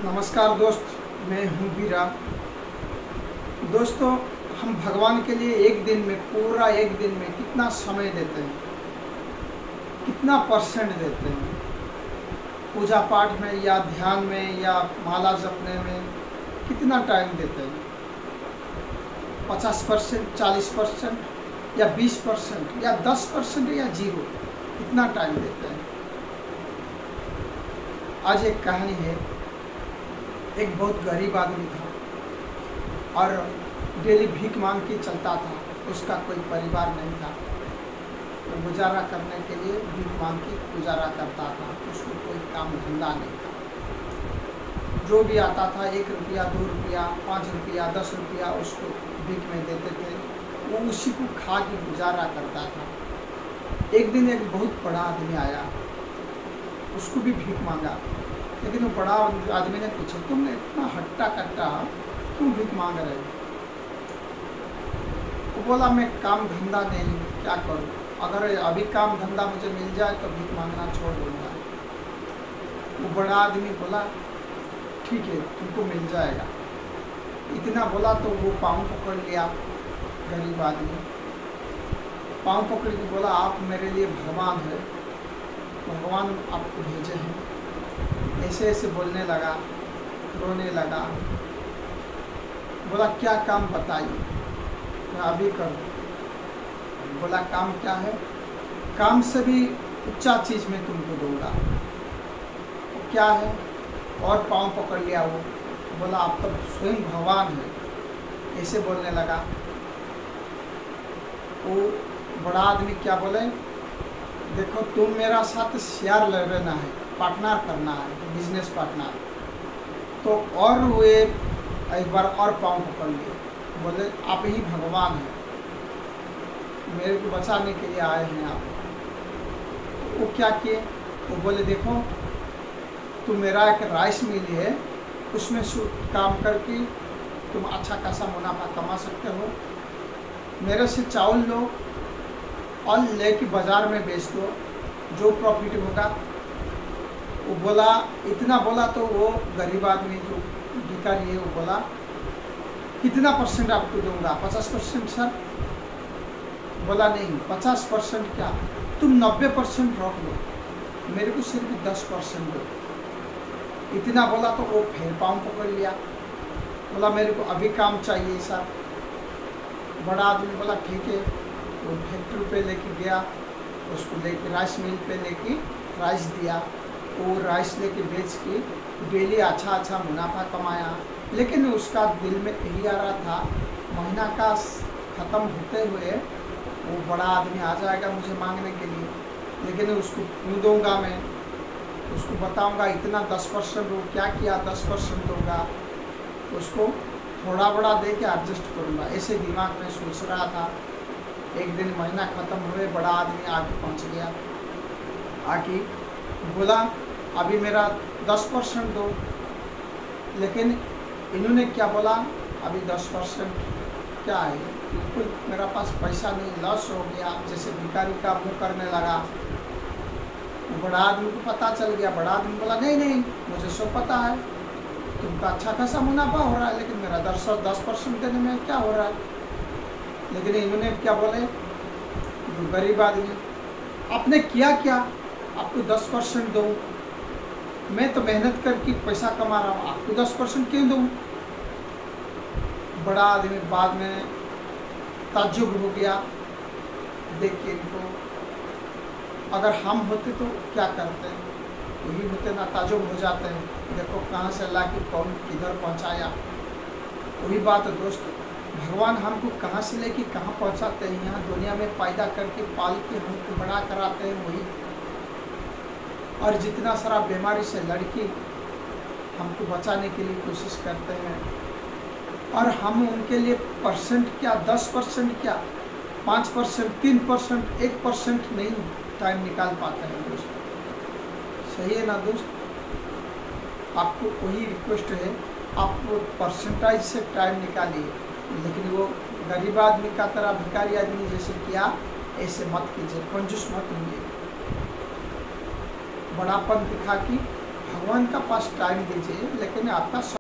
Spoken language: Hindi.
नमस्कार दोस्त, मैं हूँ बीरा। दोस्तों, हम भगवान के लिए एक दिन में, पूरा एक दिन में कितना समय देते हैं, कितना परसेंट देते हैं पूजा पाठ में या ध्यान में या माला जपने में, कितना टाइम देते हैं? 50%, 40% या 20% या 10% या जीरो, कितना टाइम देते हैं? आज एक कहानी है। एक बहुत गरीब आदमी था और डेली भीख मांग के चलता था। उसका कोई परिवार नहीं था, वो गुजारा करने के लिए भीख मांग के गुजारा करता था। उसको कोई काम धंधा नहीं था। जो भी आता था 1 रुपया, 2 रुपया, 5 रुपया, 10 रुपया उसको भीख में देते थे। वो उसी को खा के गुजारा करता था। एक दिन एक बहुत बड़ा आदमी आया, उसको भी भीख मांगा। लेकिन वो बड़ा आदमी ने पूछा, तुमने इतना हट्टा कट्टा क्यों भीख मांग रहे हो? वो बोला, मैं काम धंधा नहीं, क्या करूं? अगर अभी काम धंधा मुझे मिल जाए तो भीख मांगना छोड़ दूंगा। वो बड़ा आदमी बोला, ठीक है, तुमको मिल जाएगा। इतना बोला तो वो पाँव पकड़ लिया। गरीब आदमी पाँव पकड़ के बोला, आप मेरे लिए भगवान है, भगवान आपको भेजे हैं। ऐसे ऐसे बोलने लगा, रोने लगा। बोला, क्या काम बताइए, मैं अभी करूँ। बोला, काम क्या है? काम से भी ऊंचा चीज़ मैं तुमको दूंगा। वो क्या है? और पाँव पकड़ लिया वो। बोला, आप तो स्वयं भगवान है। ऐसे बोलने लगा। वो बड़ा आदमी क्या बोले, देखो तुम मेरा साथ शेयर लेना है, पार्टनर करना है, बिजनेस पार्टनर। तो और वे एक बार और पाँव पकड़ लिए। बोले, आप ही भगवान हैं, मेरे को बचाने के लिए आए हैं आप। तो वो क्या किए? वो बोले, देखो तुम मेरा एक राइस मिल है, उसमें काम करके तुम अच्छा खासा मुनाफा कमा सकते हो। मेरे से चावल लो और लेके बाज़ार में बेच दो, जो प्रॉफिट होगा। वो बोला, इतना बोला तो वो गरीब आदमी जो भिखारी है वो बोला, कितना परसेंट आपको दूंगा? 50% सर। बोला, नहीं 50% क्या, तुम 90% रख लो, मेरे को सिर्फ 10% दो। इतना बोला तो वो फिर पाँव पकड़ लिया। बोला, मेरे को अभी काम चाहिए सर। बड़ा आदमी बोला, ठीक है। वो फैक्ट्री पे लेके गया, उसको लेके राइस मिल पे लेके राइस दिया। वो राइस लेके बेच के डेली अच्छा मुनाफा कमाया। लेकिन उसका दिल में यही आ रहा था, महीना का ख़त्म होते हुए वो बड़ा आदमी आ जाएगा मुझे मांगने के लिए, लेकिन उसको क्यों दूँगा? मैं उसको बताऊँगा इतना 10% वो क्या किया, 10% दूँगा, उसको थोड़ा बड़ा दे के एडजस्ट करूँगा। ऐसे दिमाग में सोच रहा था। एक दिन महीना ख़त्म हुए, बड़ा आदमी आके पहुँच गया। आके बोला, अभी मेरा 10% दो। लेकिन इन्होंने क्या बोला, अभी 10% क्या है, बिल्कुल मेरा पास पैसा नहीं, लॉस हो गया। जैसे भिखारी का मुँह करने लगा। बड़ा आदमी को पता चल गया। बड़ा आदमी बोला, नहीं नहीं, मुझे सब पता है, तुमका अच्छा खासा मुनाफा हो रहा है, लेकिन मेरा 10% देने में क्या हो रहा है? लेकिन इन्होंने क्या बोले, जो गरीब आदमी, आपने किया क्या, आपको 10% दूँ? मैं तो मेहनत करके पैसा कमा रहा हूँ, आपको 10% क्यों दूँ? बड़ा आदमी बाद में ताज्जुब हो गया देख के इनको। अगर हम होते तो क्या करते हैं? वही होते ना, ताज्जुब हो जाते हैं, देखो कहाँ से ला के कौन किधर पहुँचाया। वही बात है दोस्त, भगवान हमको कहाँ से लेके कहाँ पहुँचाते हैं। यहाँ दुनिया में पैदा करके पाल के हमको बड़ा कराते हैं वही, और जितना सारा बीमारी से लड़के हमको बचाने के लिए कोशिश करते हैं। और हम उनके लिए परसेंट क्या, 10% क्या, 5%, 3%, 1% नहीं टाइम निकाल पाते हैं दोस्त। सही है ना दोस्त? आपको वही रिक्वेस्ट है, आप परसेंटाइज से टाइम निकालिए। लेकिन वो गरीब आदमी का तरह भिखारी आदमी जैसे किया, ऐसे मत कीजिए, कंजूस मत होइए। बड़ापन दिखा के भगवान का पास टाइम दीजिए, लेकिन आपका